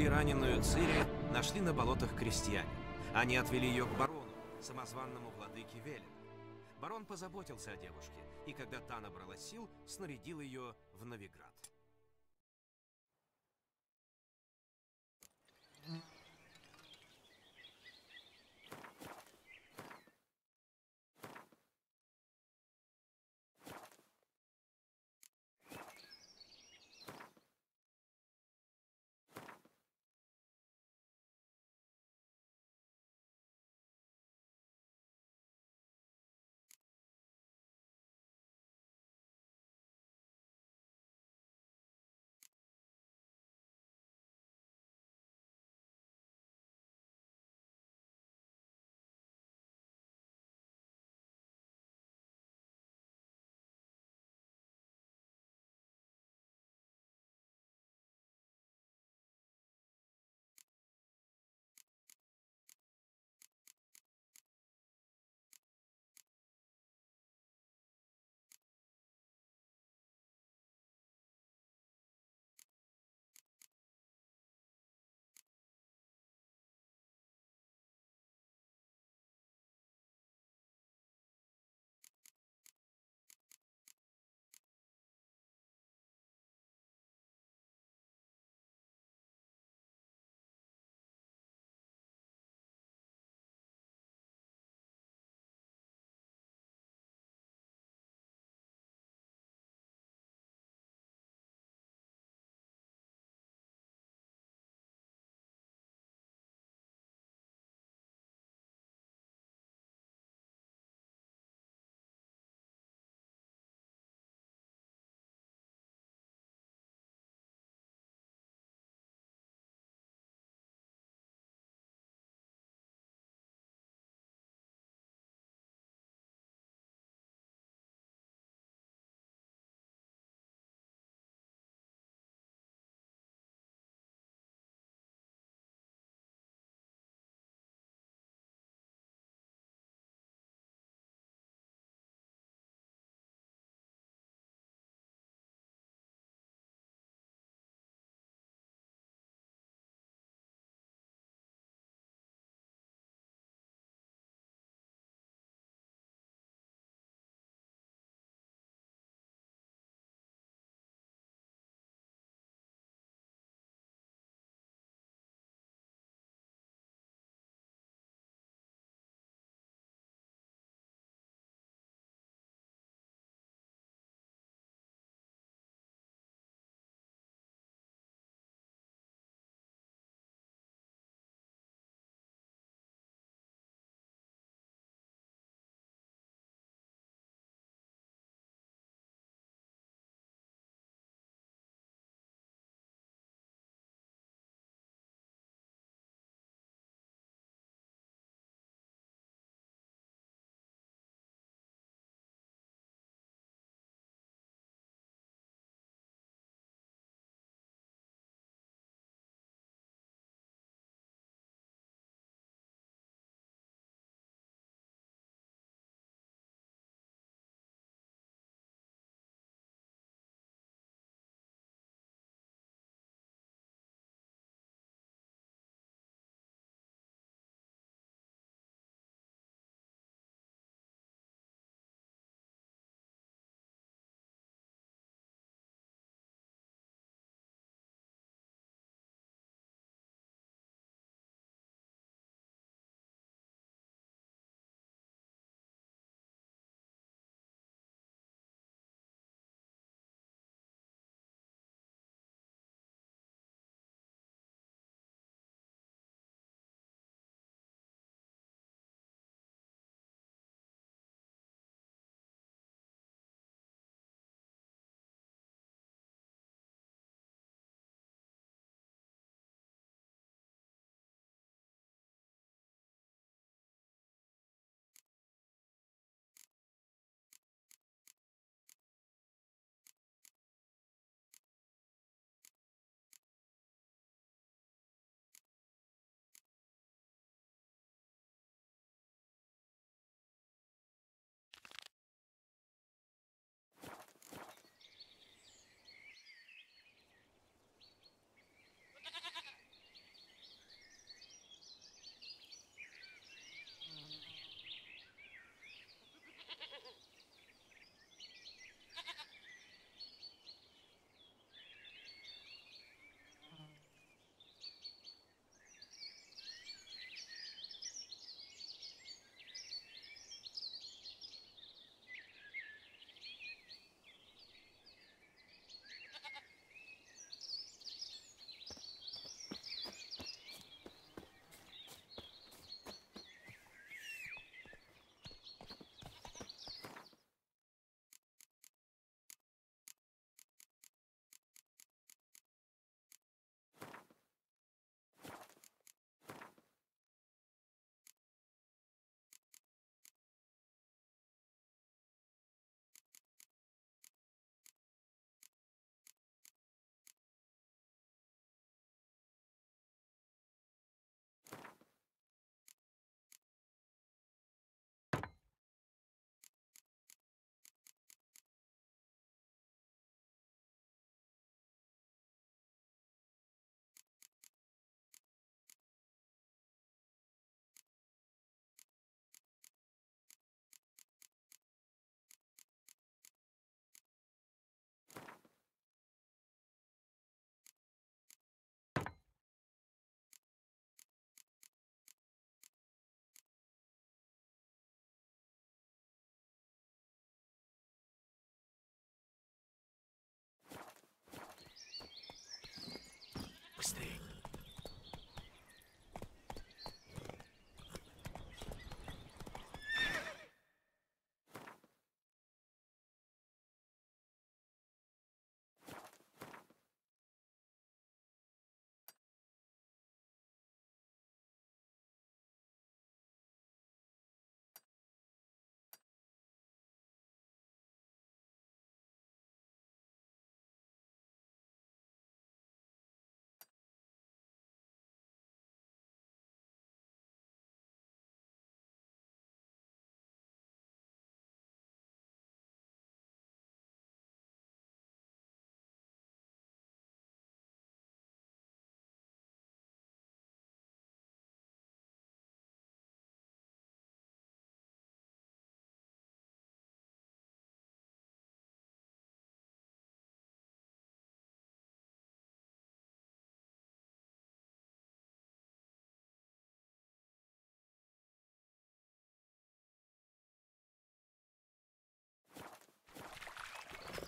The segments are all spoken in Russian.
раненую Цири нашли на болотах крестьяне. Они отвели ее к барону, самозванному владыке Велену. Барон позаботился о девушке, и когда та набрала сил, снарядил ее в Новиград.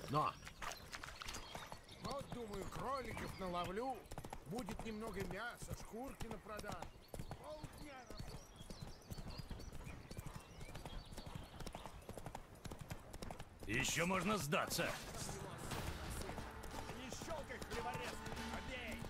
Но! Вот, думаю, кроликов наловлю. Будет немного мяса, шкурки на продажу. Полдня работы. Еще можно сдаться. Не щелкай, хлеборез, побей!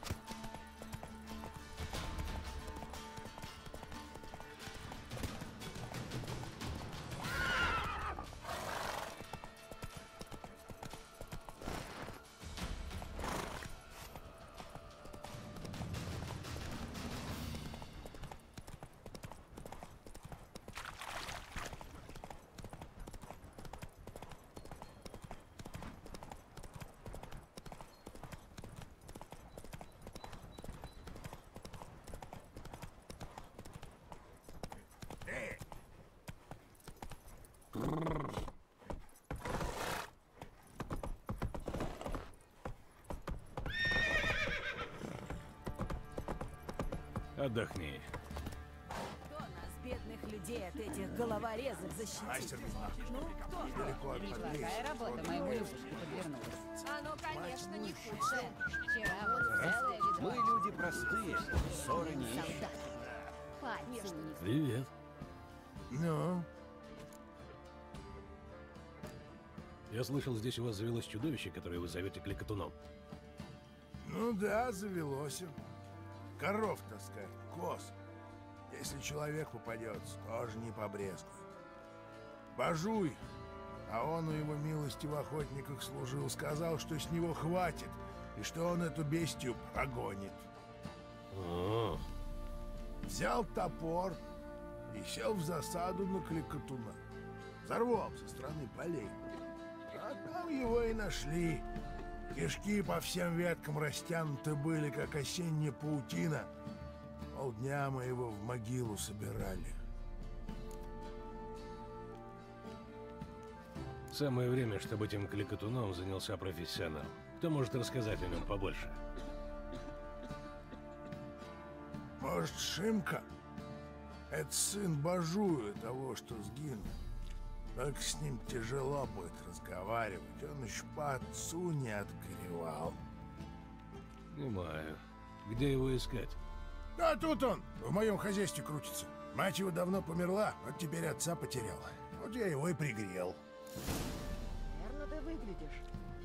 Отдохни. Кто нас, бедных людей, от этих головорезов защитит? Ну, кто? Такая работа моему Любушке подвернулась. Оно, конечно, не худшее. Вчера вот целое ведро. Мы люди простые, ссоры не ищем. Солдаты. Пальцем не Привет. Ну? Я слышал, здесь у вас завелось чудовище, которое вы зовете кликотуном. Ну да, завелось. Коров таскать, коз. Если человек попадется, тоже не побрезгует. Бажуй, а он у его милости в охотниках служил, сказал, что с него хватит, и что он эту бестию прогонит. О, Взял топор и сел в засаду на кликотуна. Взорвал со стороны полей. А там его и нашли. Кишки по всем веткам растянуты были, как осенняя паутина. Полдня мы его в могилу собирали. самое время, чтобы этим кликотуном занялся профессионал. Кто может рассказать о нем побольше? Может, Шимка? Это сын Бажуя, того, что сгинул. Только с ним тяжело будет разговаривать. Он еще по отцу не отгоревал. Понимаю. Где его искать? А тут он, в моем хозяйстве крутится. Мать его давно померла, вот теперь отца потеряла. Вот я его и пригрел. Верно ты выглядишь.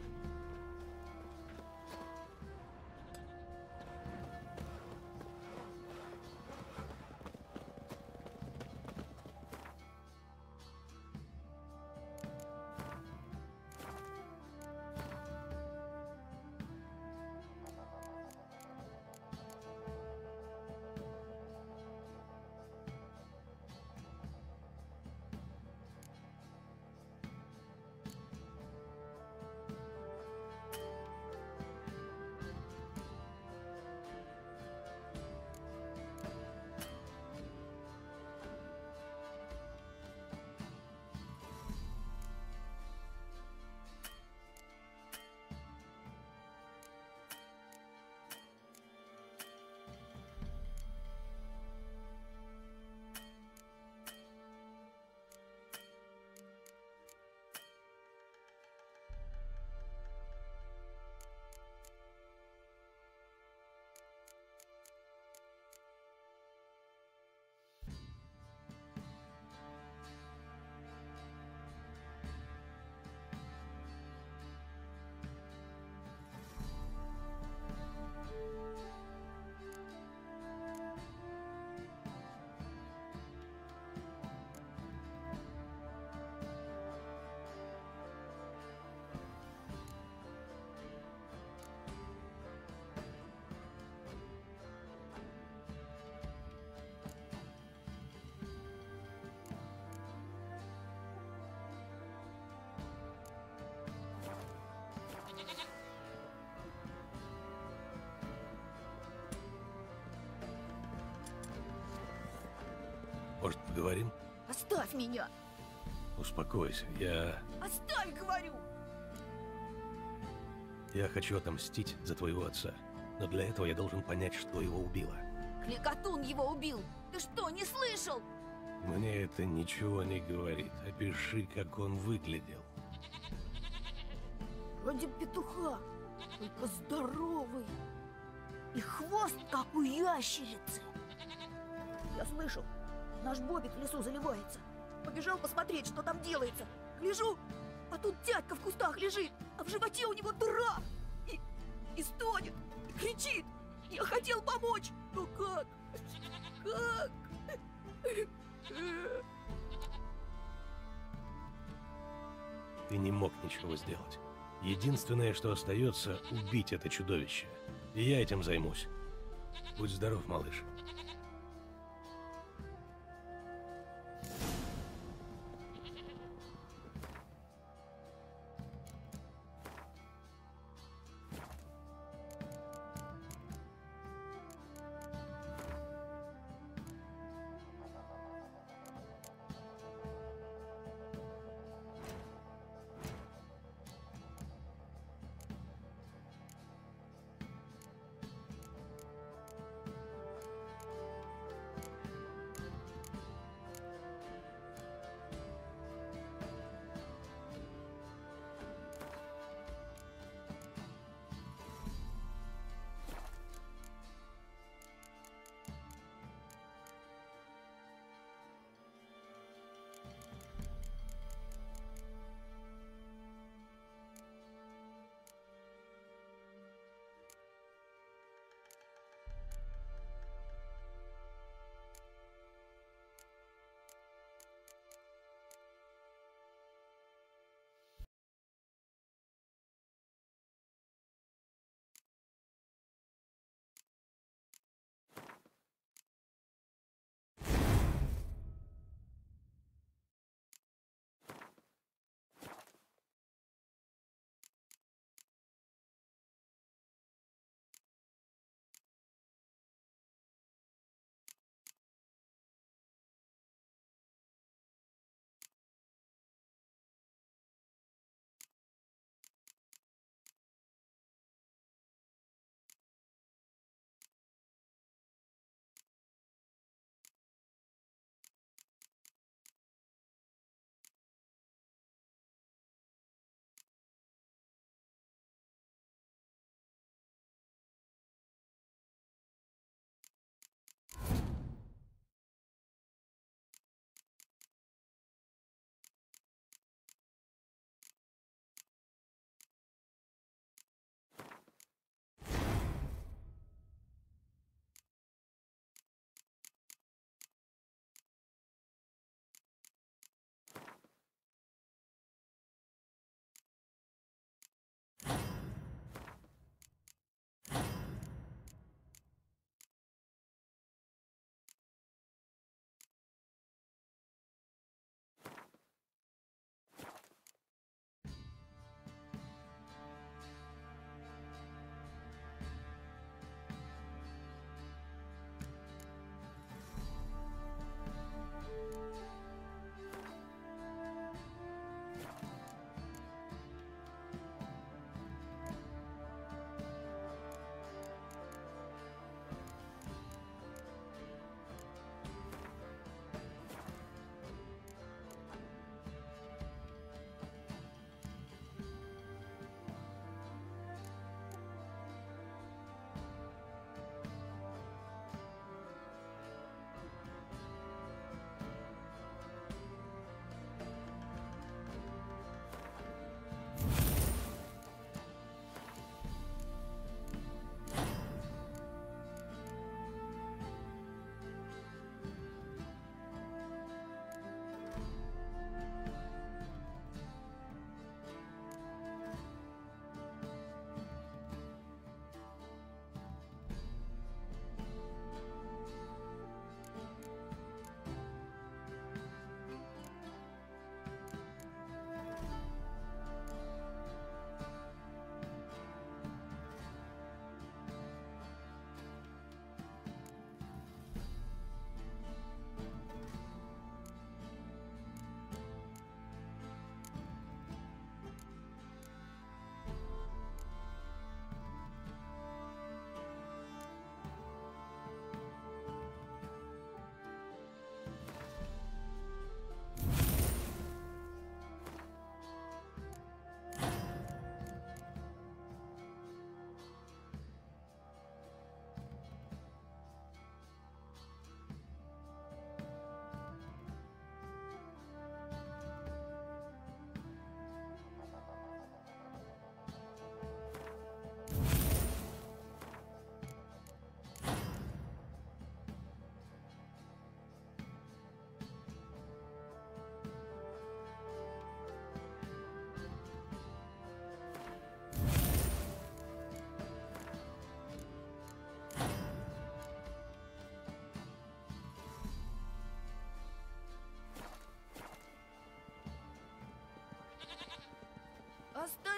Может, поговорим? Оставь меня! Успокойся. Оставь, говорю! Я хочу отомстить за твоего отца. Но для этого я должен понять, что его убило. Кликотун его убил! Ты что, не слышал? Мне это ничего не говорит. Опиши, как он выглядел. Вроде петуха, только здоровый. И хвост, как у ящерицы. Я слышу, наш Бобик в лесу заливается. Побежал посмотреть, что там делается. Гляжу, а тут дядька в кустах лежит, а в животе у него дыра. И стонет, и кричит. Я хотел помочь, но как? Как? Ты не мог ничего сделать. Единственное, что остается, убить это чудовище. И я этим займусь. Будь здоров, малыш.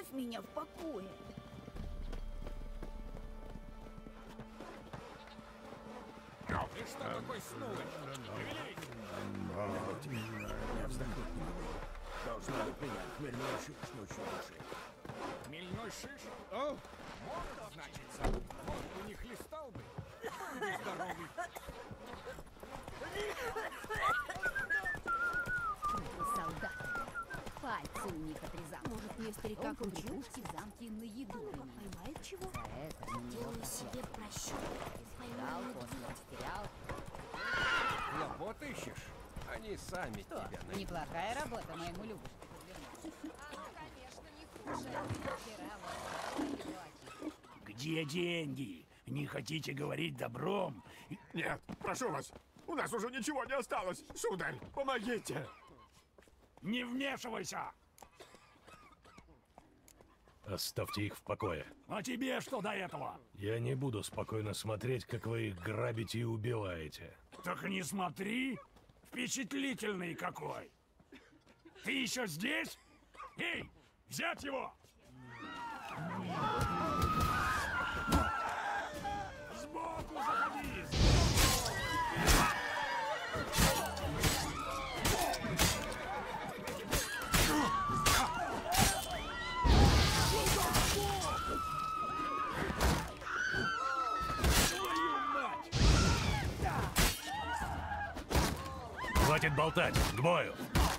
оставь меня в покое. Ты что такой снулый? Я вздохнуть не могу. Должна быть меня хмельной шиш ночью души. Хмельной шиш? О, может, значится. Вот бы не хлестал бы. Будь здоровый. Солдат. Пальцы у них отрезал. Может, мне старика Он кручу? припушки в замке на еду применил. Поймает чего? За это на него Делаю поклялся. себе прощу. Искал, после растерял. Хлопот ищешь? Они сами Что? тебя найдут. Неплохая работа моему Любушке подвернулась. Где деньги? Не хотите говорить добром? Нет, прошу вас, у нас уже ничего не осталось. Сударь, помогите. Не вмешивайся! Оставьте их в покое. А тебе что до этого? Я не буду спокойно смотреть, как вы их грабите и убиваете. Так не смотри! Впечатлительный какой! Ты еще здесь? Эй, взять его! Сбоку заходи! Хватит болтать, к бою!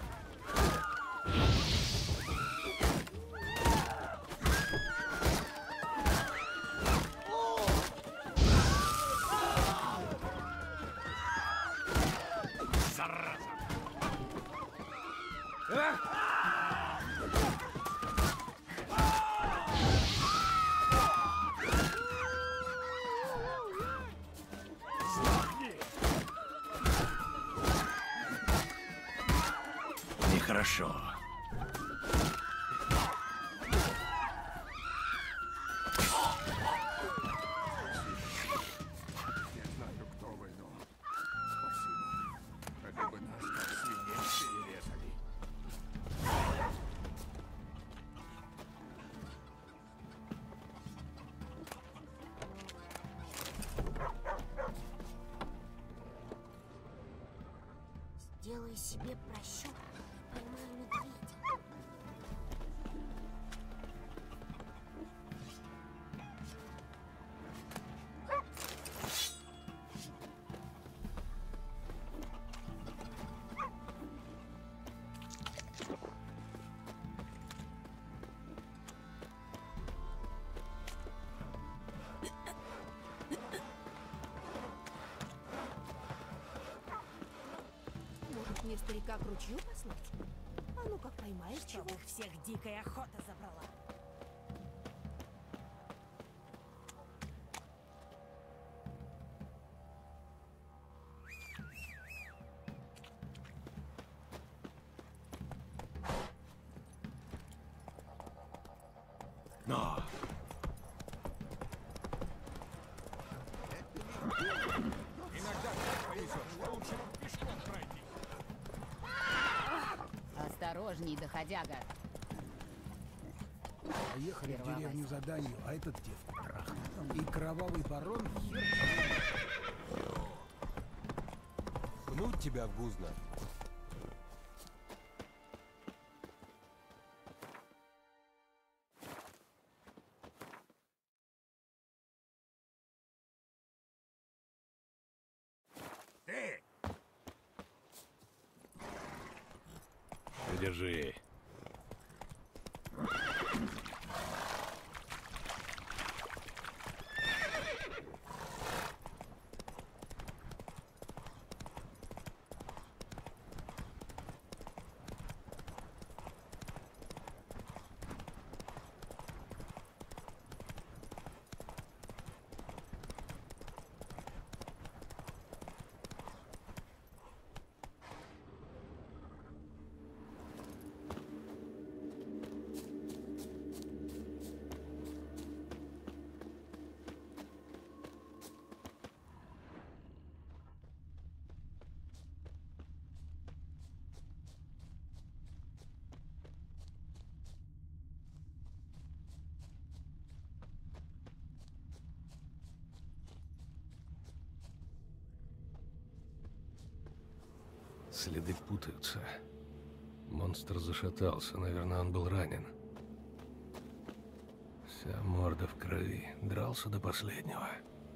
Зараза! Нехорошо. Я знаю, кто вы, но... Спасибо. Это бы нас как свиней перерезали. Сделай себе прощу. Поймаю медведя. Может, мне старика к ручью послать? А ну как поймаешь чего? Их всех дикая охота забрала. Но! Иногда так повезет, что лучше пешком пройти. Осторожней, доходяга. Поехали в Прервалась. деревню заданию, а этот девку трахнул. И кровавый барон Пнуть тебя в гузно. Ты! Держи. Следы путаются. Монстр зашатался, наверное, он был ранен. Вся морда в крови, дрался до последнего.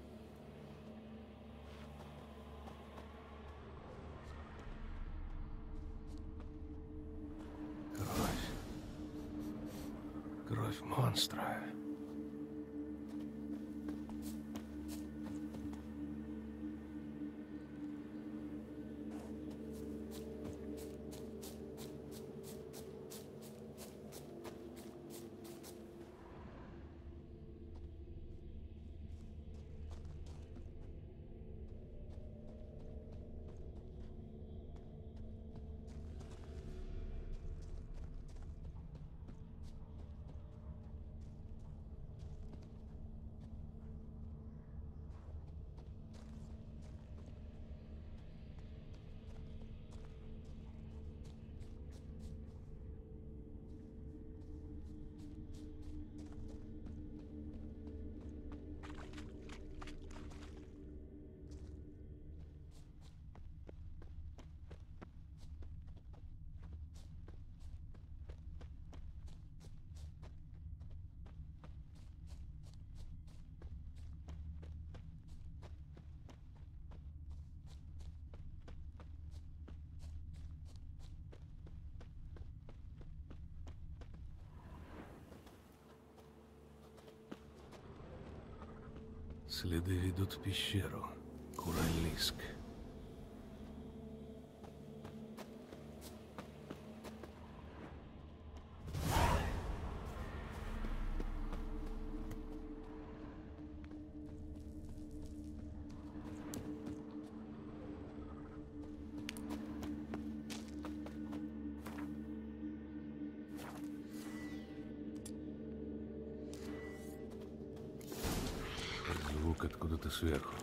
Кровь. Кровь монстра. Следы ведут в пещеру. Куралиск. Звук откуда-то сверху.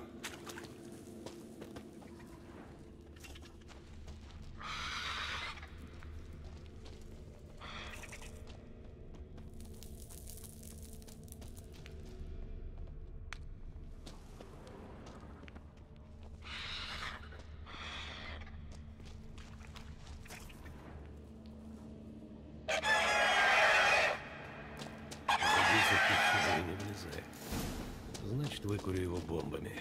Не влезай. Значит, выкурю его бомбами.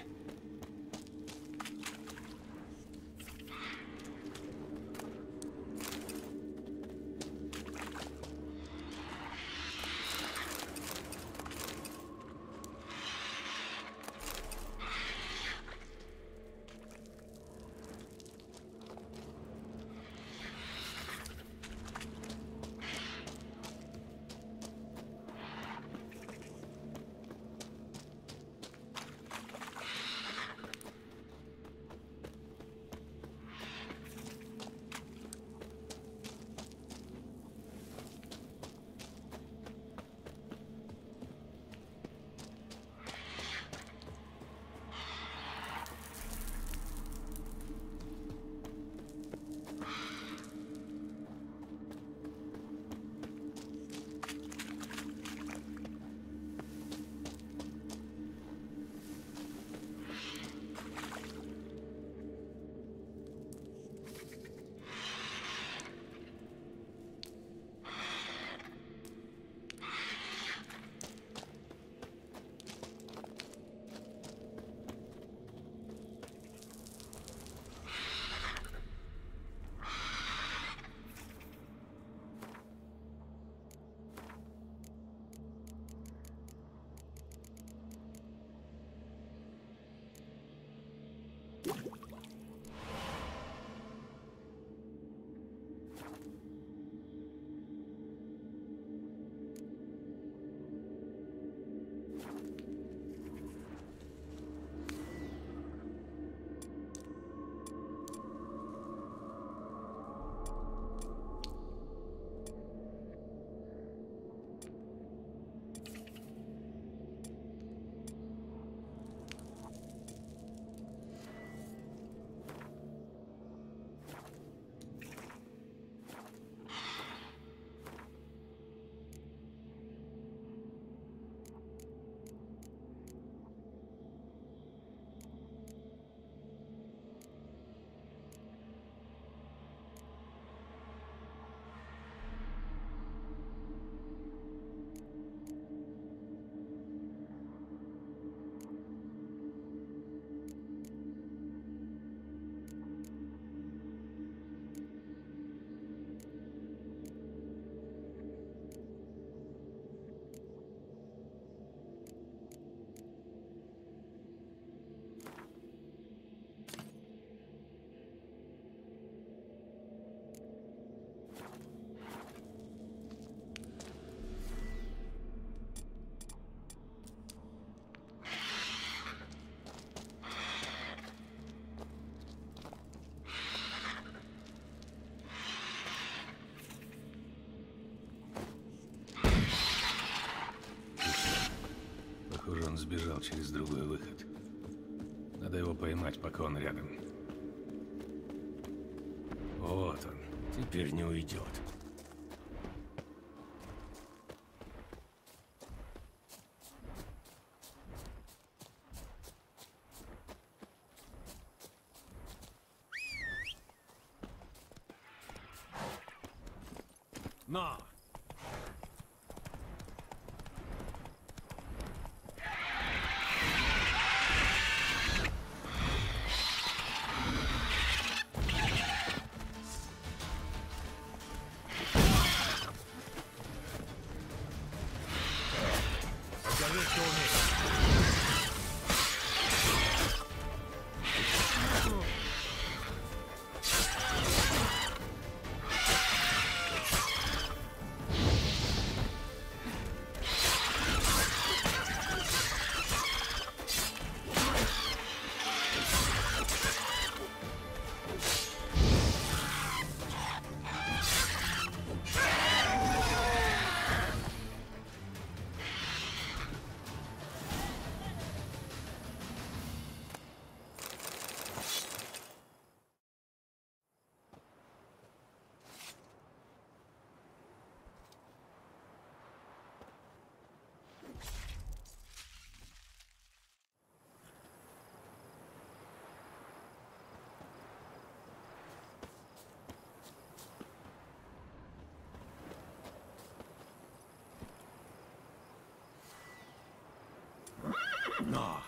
убежал через другой выход. Надо его поймать, пока он рядом. Вот он. Теперь не уйдет. На! Покажи, что умеешь. На!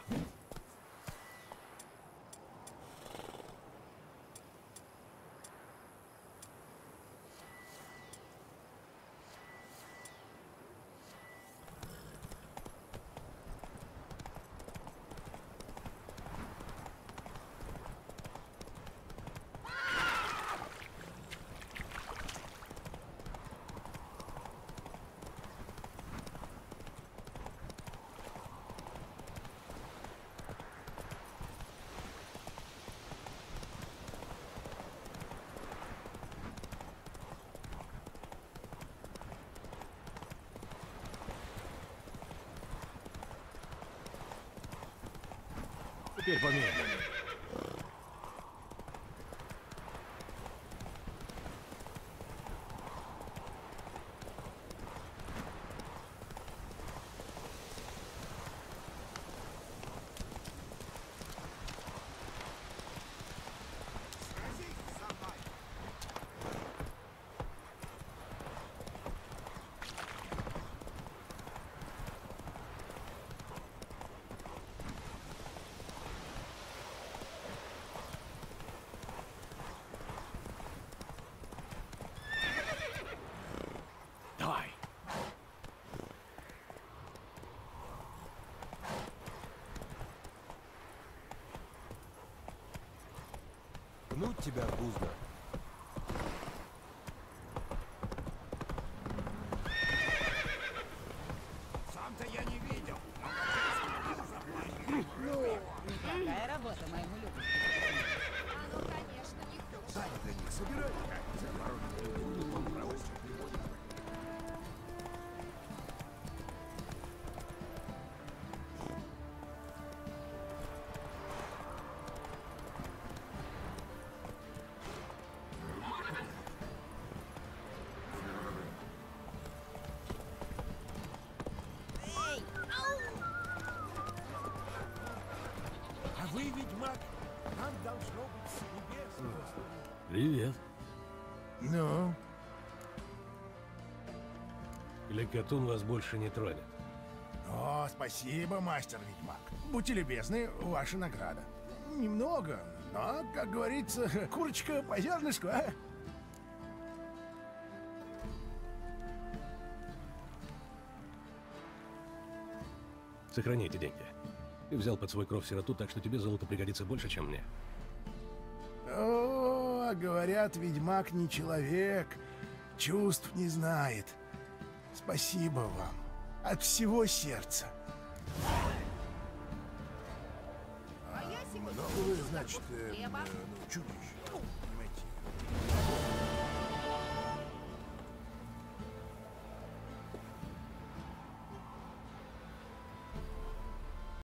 Теперь помедленнее. Давай! Пнуть тебя, Гузна. Сам-то я не видел. Какая работа моему любушке. Оно, конечно, не хуже. Сами для них собирай. А вы, ведьмак, нам должно быть с небес. Привет. Ну, Кликотун вас больше не тронет. о, спасибо, мастер-ведьмак. Будьте любезны, ваша награда. Немного, но, как говорится, курочка по зернышку, а? Сохрани эти деньги. Ты взял под свой кров сироту, так что тебе золото пригодится больше, чем мне. О, а говорят, ведьмак не человек, чувств не знает. Спасибо вам. От всего сердца. А я сегодня Ну, вы, значит, хлеба. чудище.